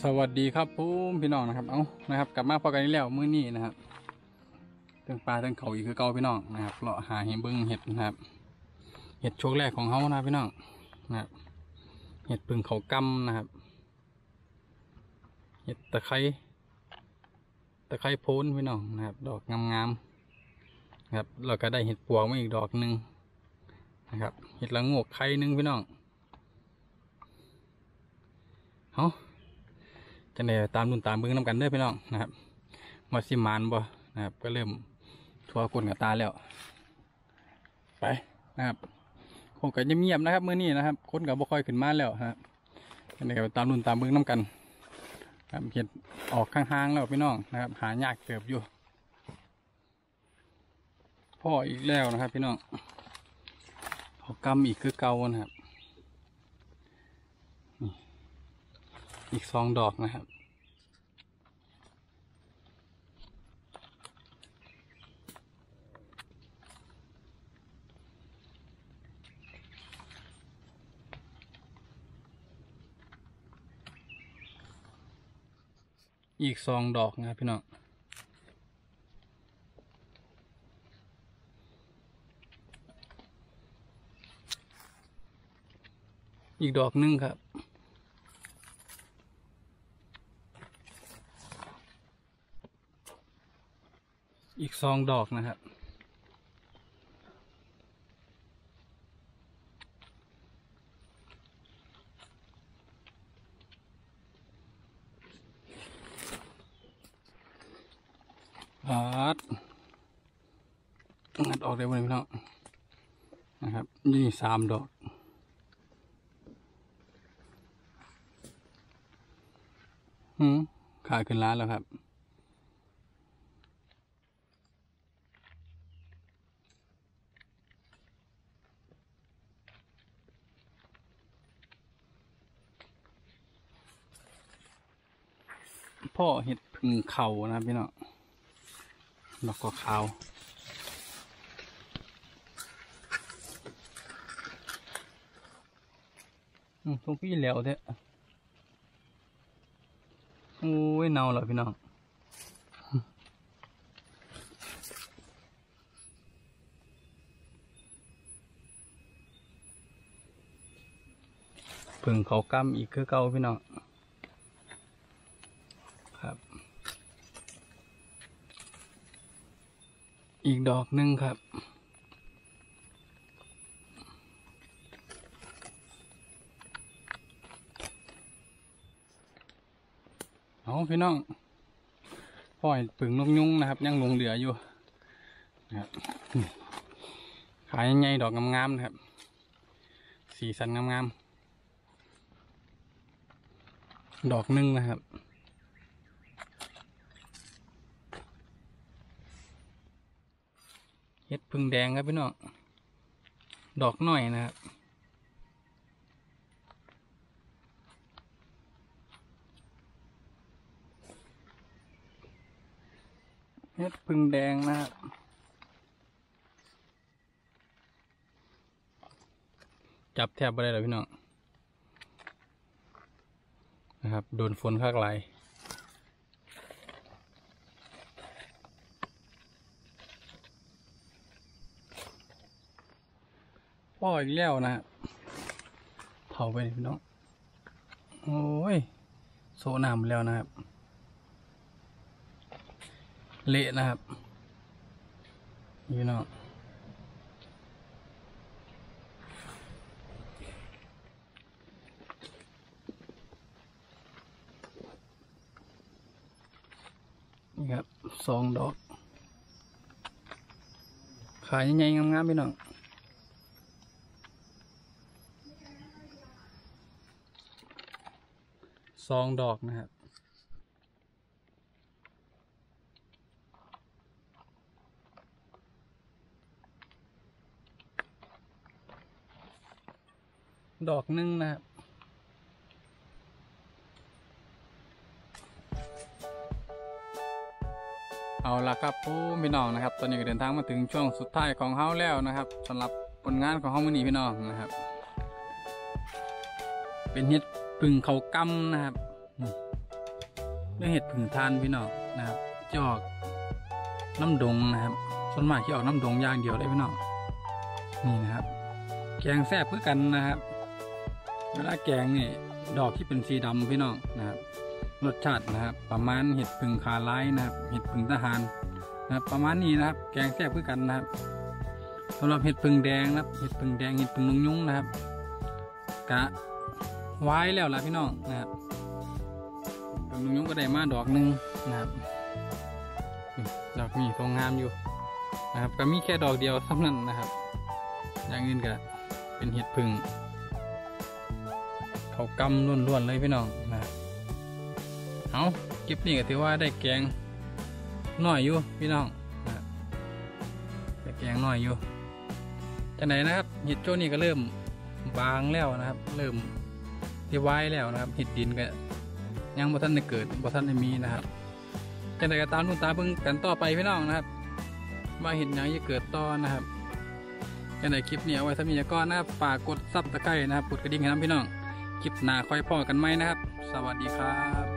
สวัสดีครับพี่น้องนะครับนะครับกลับมาพอกันอีกแล้วมื้อนี้นะครับเรื่องปลาเรื่องเขาอีกคือเก่าพี่น้องนะครับเลาะหาเห็ดบึ้งเห็ดนะครับเห็ดโชคแรกของเขานะพี่น้องนะครับเห็ดพึ่งเขากำนะครับเห็ดตะไคร้โพ้นพี่น้องนะครับดอกงามๆนะครับเราก็ได้เห็ดปวกมาอีกดอกหนึ่งนะครับเห็ดละโงกไข่หนึ่งพี่น้องจะได้ตามรุ่นตามเบิ้งน้ำกันเด้อพี่น้องนะครับมาสิมานบ่นะครับก็เริ่มทัวร์คนกับตาแล้วไปนะครับคงก็เงียบๆนะครับมื้อนี้นะครับคนกับบ่ค่อยขึ้นมาแล้วนะครับจะได้ตามรุ่นตามเบิ้งน้ำกันครับเห็ดออกข้างๆแล้วพี่น้องนะครับหายากเติบอยู่พ่ออีกแล้วนะครับพี่น้องเขากำอีกคือเก่านะครับอีก2 ดอกนะครับอีก2 ดอกนะครับพี่น้องอีกดอกหนึ่งครับอีก2 ดอกนะครับงัดออกได้ไหมพี่น้องนะครับนี่3 ดอกขายขึ้นร้านแล้วครับพ่อเห็ดพึ่งเขานะครับพี่น้องดอกก็ขาวตรงพี่แล้วเถอะโอ้ยเน่าแล้วพี่น้องพึ่งเขากำอีกคือเก่าพี่น้องครับอีกดอกหนึ่งครับพี่น้องพ่อยปึ่งนกยุงนะครับยังลงเหลืออยู่นะครับขายใหญ่ดอกงามๆนะครับสีสันงามๆดอกหนึ่งนะครับเห็ดพึ่งแดงครับพี่น้องดอกหน่อยนะครับเห็ดพึ่งแดงนะครับจับแทบไม่ได้เลยพี่น้องนะครับโดนฝนข้างไหลพ่ออีกแล้วนะครับเผาไปพี่น้องโอ้ยโซน้ำแล้วนะครับเละนะครับพี่น้องนี่ครับ2 ดอกขายใหญ่ๆงามๆพี่น้อง2 ดอกนะครับดอกหนึ่งนะครับเอาละครับพี่น้องนะครับตอนนี้ก็เดินทางมาถึงช่วงสุดท้ายของเฮาแล้วนะครับสำหรับผลงานของเฮามื้อนี้พี่น้องนะครับเป็นเห็ดพึ่งเขากำนะครับเรื่องเห็ดผึ่งทานพี่น้องนะครับจะออกน้ำดงนะครับส่วนมากที่ออกน้ำดงอย่างเดียวเลยพี่น้องนี่นะครับแกงแซ่บเพื่อกันนะครับเวลาแกงนี่ดอกที่เป็นสีดำพี่น้องนะครับรสชาตินะครับประมาณเห็ดผึ่งขาไล่นะครับเห็ดผึ่งทหารนะครับประมาณนี้นะครับแกงแซ่บเพื่อกันนะครับสำหรับเห็ดผึ่งแดงนะครับเห็ดผึ่งแดงเห็ดผึ่งยุ้งนะครับกะไว้แล้วล่ะพี่น้องนะครับผึ่งยุ้งก็ได้มาดอกหนึ่งนะครับดอกนี้ทรงงามอยู่นะครับก็มีแค่ดอกเดียวเท่านั้นนะครับอย่างอื่นก็เป็นเห็ดผึ่งเขากำล้วนๆเลยพี่น้องนะครับเอาคลิปนี้ก็ถือว่าได้แกงน้อยอยู่พี่น้องนะครับได้แกงน้อยอยู่จากไหนนะครับเห็ดโจ้นี่ก็เริ่มบางแล้วนะครับเริ่มที่ไว้แล้วนะครับเห็ดดินก็ยังบ่ทันได้เกิดบ่ทันได้มีนะครับจากไหนก็ตามทุ่งตาเบิ่งกันต่อไปพี่น้องนะครับว่าเห็ดหยังจะเกิดต่อนะครับจากไหนคลิปนี้เอาไว้สมีก้อนนะครับฝากกดซับตะไคร้นะครับกดกระดิ่งให้น้ำพี่น้องคลิปหน้าค่อยพอกันไหมนะครับสวัสดีครับ